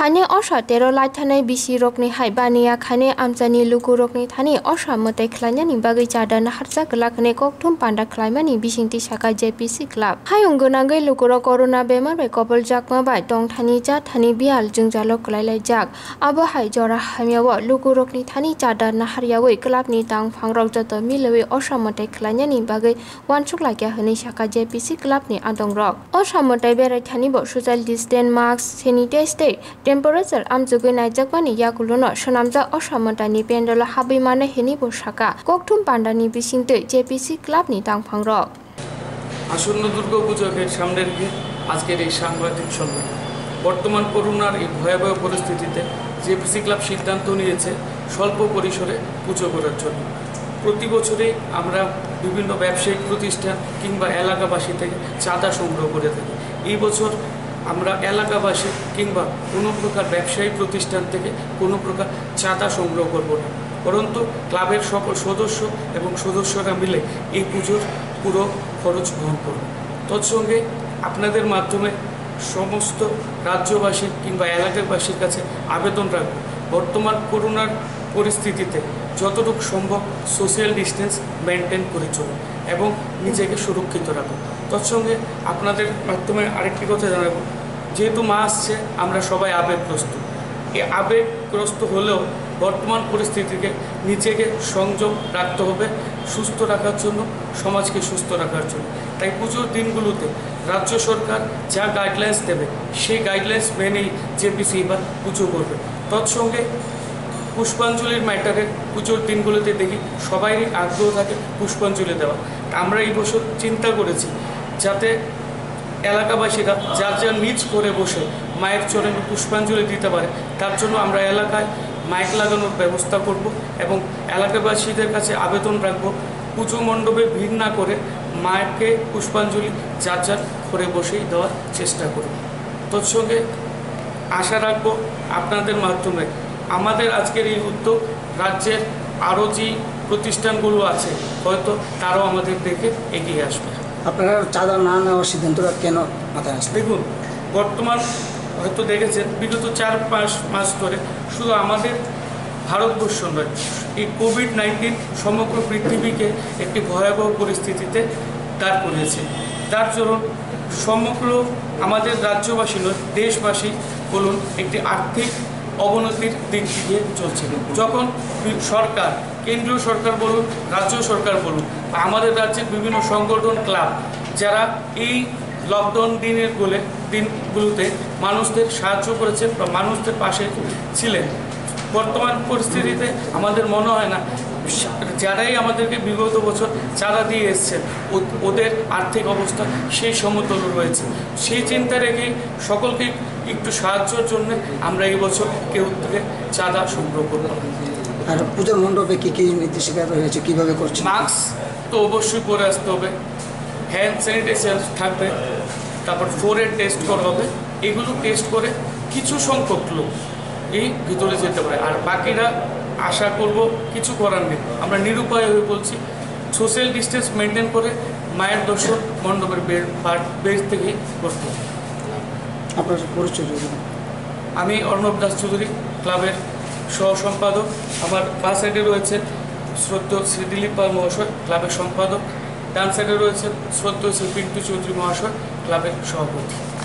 Thani osha Tero lai Thani Bisirokni Haibania Khane Amzani Lukurokni Thani osha Mote Klanyani Bagai Chada Naharjak Glakne Koktum Panda Climbani Bishinti Sakha JPC Club. Hayungunangai Lukuro Corona Bemar by Couple Jack Mabai Dong Thani Ja Thani Bial Jungjalo Klai Jack Abo Hai Jora Hamiawa Lukurokni Thani Chada Naharyawi Club Ni Tang Fangrok Joto Milewe osha Mote Klanyani Bagai Wanchuk Lakia Hani Sakha JPC Club Ni Adong Rock. Osha Mote Bere Thani Bo Social Distance Marks Sanitary Temperature amjugai naijak yakuluno sonamja osamantani pendala habimane heni bosaka kokthum pandani bisingtei JPC Club ni tangphangrok আসন্ন দুর্গাপূজাকে সামনে রেখে আজকের এই সাংবাদিক সম্মেলন বর্তমান করোনার এই ভয়াবহ পরিস্থিতিতে জেপিসি ক্লাব সিদ্ধান্ত নিয়েছে স্বল্প পরিসরে পুজো করার জন্য প্রতি বছরই আমরা বিভিন্ন ব্যবসায়িক প্রতিষ্ঠান কিংবা এলাকাবাসী থেকে চাঁদা সংগ্রহ করে থাকি এই বছর আমরা এলাকাবাসী কিংবা কোনো প্রকার ব্যবসায়িক প্রতিষ্ঠান থেকে কোনো প্রকার চাঁদা সংগ্রহ করব না পরন্তু ক্লাবের সকল সদস্য এবং সদস্যরা মিলে এই পুজোর পুরো খরচ বহন করব তৎসঙ্গে আপনাদের মাধ্যমে সমস্ত রাজ্যবাসী কিংবা এলাকাবাসীর কাছে আবেদন রাখব বর্তমান করোনার পরিস্থিতিতে যতটুকু সম্ভব সোশ্যাল ডিস্টেন্স মেনটেন করে চলুন এবং নিজেকে সুরক্ষিত রাখুন তৎসঙ্গে আপনাদের মাধ্যমে আরেকটি কথা জানাবো যেহেতু মা আসছে আমরা সবাই আবেগগ্রস্ত এই আবেগগ্রস্ত হলেও বর্তমান পরিস্থিতিকে নিজেকে সংযম রাখতে হবে সুস্থ রাখার জন্য সমাজকে সুস্থ রাখার জন্য তাই পুজোর দিনগুলোতে রাজ্য সরকার যা গাইডলাইন্স দেবে সেই গাইডলাইন্স মেনেই জেপিসি এবার পুজো করবে তৎসঙ্গে পুষ্পাঞ্জলির ম্যাটারে পুজোর দিনগুলোতে দেখি সবারই আগ্রহ থাকে পুষ্পাঞ্জলি দেওয়া আমরা এই বছর চিন্তা করেছি যাতে এলাকাবাসীরা যার যার নিজ করে বসে মায়ের চরণে পুষ্পাঞ্জলি দিতে পারে তার জন্য আমরা এলাকায় মাইক লাগানোর ব্যবস্থা করব এবং এলাকাবাসীদের কাছে আবেদন রাখব পুজো মণ্ডপে ভিড় না করে মায়েরকে পুষ্পাঞ্জলি যার যার করে বসেই দেওয়ার চেষ্টা করব তৎসঙ্গে আশা রাখব আপনাদের মাধ্যমে আমাদের আজকের এই উদ্যোগ রাজ্যের আরও যে প্রতিষ্ঠানগুলো আছে হয়তো তারাও আমাদের দেখে এগিয়ে আসবে আপনারা চাঁদা না নেওয়ার সিদ্ধান্তটা কেন মাথায় আসবে দেখুন বর্তমান হয়তো দেখেছেন বিগত 4-5 মাস ধরে শুধু আমাদের ভারতবর্ষ নয় এই কোভিড-19 সমগ্র পৃথিবীকে একটি ভয়াবহ পরিস্থিতিতে দাঁড় করিয়েছে তার জন্য সমগ্র আমাদের রাজ্যবাসী নয় দেশবাসী বলুন একটি আর্থিক অবনতির দিক দিয়ে চলছিল যখন সরকার কেন্দ্রীয় সরকার বলুন রাজ্য সরকার বলুন আমাদের রাজ্যের বিভিন্ন সংগঠন ক্লাব যারা এই লকডাউন দিনগুলোতে মানুষদের সাহায্য করেছেন বা মানুষদের পাশে ছিলেন বর্তমান পরিস্থিতিতে আমাদের মনে হয় না যারাই আমাদেরকে বিগত বছর চাঁদা দিয়ে এসছেন ওদের আর্থিক অবস্থা সেই সমতুল্য রয়েছে সেই চিন্তা রেখেই সকলকে একটু সাহায্যের জন্য আমরা এই বছর কেউ থেকে চাঁদা সংগ্রহ করব আর পূজার মণ্ডপে কী কী নির্দেশিকা রয়েছে কীভাবে করছে মাস্ক তো অবশ্যই পরে আসতে হবে হ্যান্ড স্যানিটাইজার থাকবে তারপর ফোরের টেস্ট করা হবে এগুলো টেস্ট করে কিছু সংখ্যক লোক এই ভিতরে যেতে পারে আর বাকিরা আশা করব কিছু করার নেই আমরা নিরুপায় হয়ে বলছি সোশ্যাল ডিস্টেন্স মেনটেন করে মায়ের দর্শন মণ্ডপের বের থেকেই করতে হবে আপনার পরিচয় আমি অর্ণব দাস চৌধুরী ক্লাবের সহ সম্পাদক আমার বাঁ সাইডে রয়েছেন শ্রদ্ধেয় শ্রী দিলীপ পাল মহাশয় ক্লাবের সম্পাদক ডান সাইডে রয়েছেন শ্রদ্ধেয় শ্রী পিন্টু চৌধুরী মহাশয় ক্লাবের সভাপতি